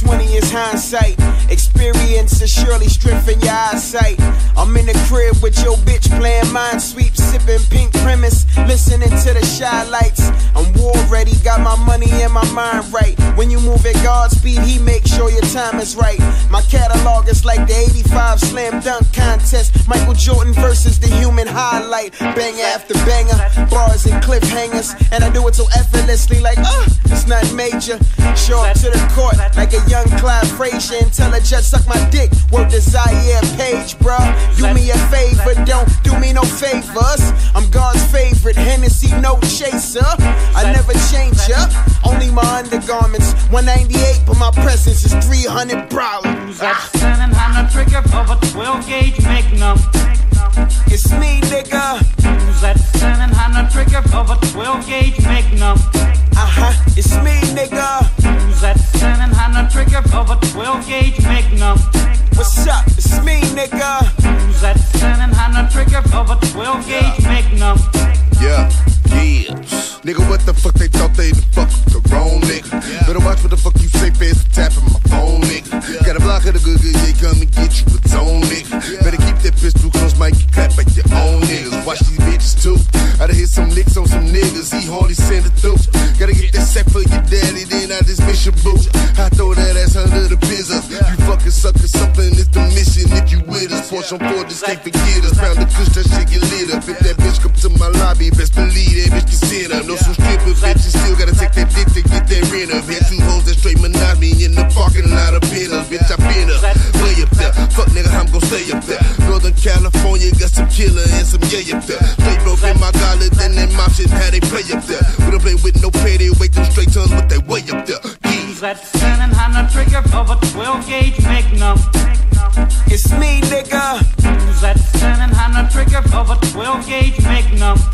2020 is hindsight. Experience has surely strengthened your eyesight. I'm in the crib with your bitch playing Minesweep, sipping pink premise, listening to the shy lights. I'm war ready, got my money and my mind right. When you move at Godspeed, he make sure your time is right. My catalog is like the 85 slam dunk contest. Michael Jordan versus the human highlight. Banger after banger, bars and cliffhangers. And I do it so effortlessly like, it's not major. Show up to the court like a young Clyde Frazier and tell a judge suck my dick. Work the Zaire page, bruh. Do me a favor, don't do me no favors. I'm God's favorite, Hennessy, no chaser. I never change ya, only my undergarments. 198, but my presence is 300 problems. That's standing on the trigger of a 12 gauge Magnum. It's me, nigga. Who's that standing on the trigger of a 12 gauge Magnum? It's me, nigga. Who's that standing on the trigger of a 12 gauge Magnum? What's up? It's me, nigga. Who's that standing on the trigger of a 12 gauge Magnum? Yeah. Nigga, what the fuck they thought they the fuck the wrong nigga? Better watch what the fuck you say, fast tapping my phone, nigga. Got a block of the good, yeah, come and get you its own nigga. Better keep that pistol close, might get clapped like your own niggas. Watch these bitches too. I done hit some licks on some niggas, he hardly send it through. Gotta get that sack for your daddy, then I just miss your boot. I throw that ass under the pizzas. You fucking sucker, something is the mission. If you with us, Porsche on 4, just can't forget us. Found the kush, that shit get lit up. If that bitch come to my lobby, best believe that bitch can sit up. Know some strippers, bitches still gotta take that dick to get that rent up. Had 2 hoes that straight monotony in the parking lot of pillars. Bitch, I been up, way up there. Fuck nigga, I'm gon' stay up there. Northern California got some killer and some yay up there. Straight broke in my gauntlet, then that mob shit, how they play up there. We don't play with no pay, they wait them straight tons, but they way up there. Who's that standing on the trigger of a 12 gauge Magnum? It's me, nigga. Who's that standing on the trigger of a 12 gauge Magnum?